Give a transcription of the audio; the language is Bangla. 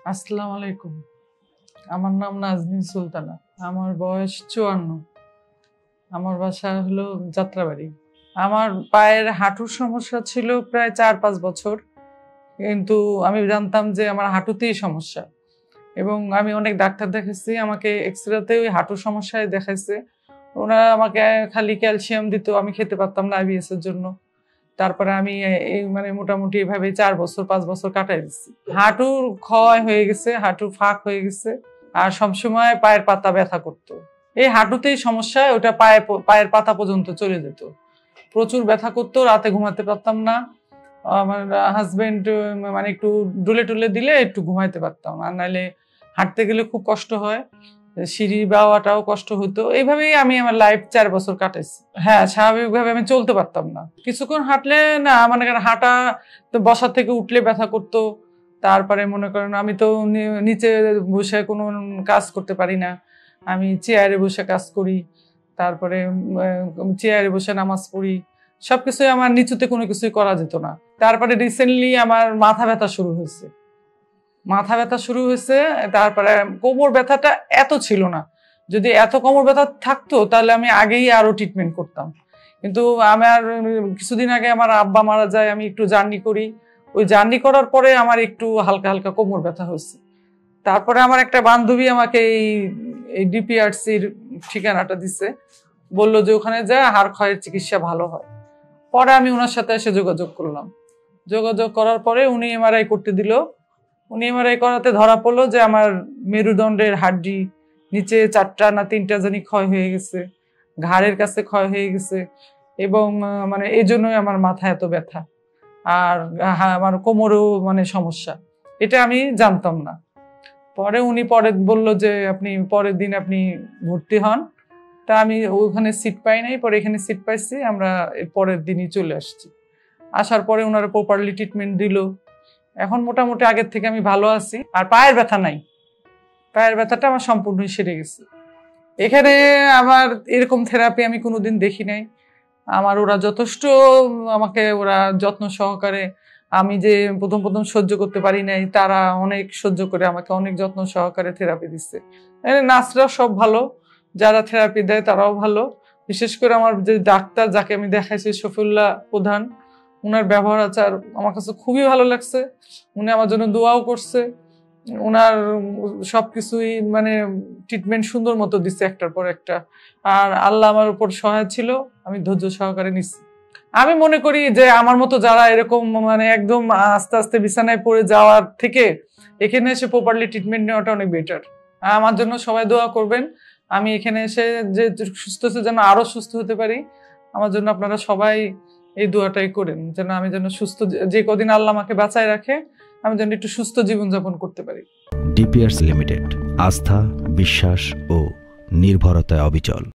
আসসালামু আলাইকুম। আমার নাম নাজনীন সুলতানা। আমার বয়স 54। আমার বাসা হলো যাত্রাবাড়ি। আমার পায়ের হাঁটুর সমস্যা ছিল প্রায় 4-5 বছর, কিন্তু আমি জানতাম যে আমার হাঁটুতেই সমস্যা, এবং আমি অনেক ডাক্তার দেখাইছি। আমাকে এক্সরেতে ওই হাঁটুর সমস্যায় দেখাইছে। ওনারা আমাকে খালি ক্যালসিয়াম দিত, আমি খেতে পারতাম না আইবিএস এর জন্য। তারপরে আমি এই মোটামুটি এভাবে 4-5 বছর কাটাই দিচ্ছি। হাঁটুর ক্ষয় হয়ে গেছে, হাঁটু ফাঁক হয়ে গেছে, আর সবসময় পায়ের পাতা ব্যথা করতো। এই হাঁটুতেই সমস্যা, ওটা পায়ের পাতা পর্যন্ত চলে যেত। প্রচুর ব্যথা করতো, রাতে ঘুমাতে পারতাম না। আমার হাজবেন্ড একটু ডুলে টুলে দিলে একটু ঘুমাইতে পারতাম, আর নাহলে হাঁটতে গেলে খুব কষ্ট হয়, সিঁড়ি বাওয়াটাও কষ্ট হতো। এইভাবেই আমি আমার লাইফ 4 বছর কাটাইছি। হ্যাঁ, স্বাভাবিকভাবে আমি চলতে পারতাম না। কিছুক্ষণ হাঁটলে না, হাঁটা তো বসা থেকে উঠলে ব্যথা করতো। তারপরে মনে করেন আমি তো নিচে বসে কোনো কাজ করতে পারি না, আমি চেয়ারে বসে কাজ করি, তারপরে চেয়ারে বসে নামাজ পড়ি, সবকিছুই আমার নিচুতে কোনো কিছুই করা যেত না। তারপরে রিসেন্টলি আমার মাথা ব্যথা শুরু হয়েছে। তারপরে কোমর ব্যথাটা এত ছিল না। যদি এত কোমর ব্যথা থাকতো তাহলে আমি আগেই আরো ট্রিটমেন্ট করতাম। কিন্তু আমার কিছুদিন আগে আমার আব্বা মারা যায়, আমি একটু জার্নি করি। ওই জার্নি করার পরে আমার একটু হালকা হালকা কোমর ব্যথা হয়েছে। তারপরে আমার একটা বান্ধবী আমাকে এই ডিপিআরসির ঠিকানাটা দিছে, বললো যে ওখানে যায় হাড় ক্ষয়ের চিকিৎসা ভালো হয়। পরে আমি ওনার সাথে এসে যোগাযোগ করলাম। যোগাযোগ করার পরে উনি এমআরআই করতে দিল। উনি এমআরআই করাতে ধরা পড়লো যে আমার মেরুদণ্ডের হাড্ডি নিচে 4টা না 3টা জানি ক্ষয় হয়ে গেছে, ঘাড়ের কাছে ক্ষয় হয়ে গেছে, এবং এই জন্যই আমার মাথা এত ব্যথা, আর আমার কোমরেও সমস্যা। এটা আমি জানতাম না। পরে উনি বললো যে আপনি পরের দিন আপনি ভর্তি হন। তা আমি ওখানে সিট পাই নাই, পরে এখানে সিট পাইছি। আমরা এর পরের দিনই চলে আসছি। আসার পরে ওনারা প্রপারলি ট্রিটমেন্ট দিল। এখন মোটামুটি আগের থেকে আমি ভালো আছি, আর পায়ের ব্যথা নাই। পায়ের ব্যথাটা আমার সম্পূর্ণই সেরে গেছে। এখানে আমার এরকম থেরাপি আমি কোনোদিন দেখি নাই। আমার ওরা যথেষ্ট আমাকে যত্ন সহকারে, আমি যে প্রথম সহ্য করতে পারি নাই, তারা অনেক সহ্য করে আমাকে অনেক যত্ন সহকারে থেরাপি দিচ্ছে। নার্সরা সব ভালো, যারা থেরাপি দেয় তারাও ভালো। বিশেষ করে আমার যে ডাক্তার যাকে আমি দেখাইছি, শফিউল্লাহ প্রধান, উনার ব্যবহার আচার আমার কাছে খুবই ভালো লাগছে। উনি আমার জন্য দোয়াও করছে। ওনার সবকিছুই ট্রিটমেন্ট সুন্দর মতো দিচ্ছে একটার পর একটা। আর আল্লাহ আমার উপর সহায় ছিল, আমি ধৈর্য সহকারে নিচ্ছি। আমি মনে করি যে আমার মতো যারা এরকম একদম আস্তে আস্তে বিছানায় পড়ে যাওয়ার থেকে এখানে এসে প্রপারলি ট্রিটমেন্ট নেওয়াটা অনেক বেটার। আমার জন্য সবাই দোয়া করবেন। আমি এখানে এসে যে সুস্থ হতে যেন আরো সুস্থ হতে পারি, আমার জন্য আপনারা সবাই এই দোয়াটাই করেন, যেন আমি সুস্থ, যে কদিন আল্লাহ আমাকে বাঁচায় রাখে, আমি যেন একটু সুস্থ জীবনযাপন করতে পারি। ডিপিআরস লিমিটেড, আস্থা, বিশ্বাস ও নির্ভরতায় অবিচল।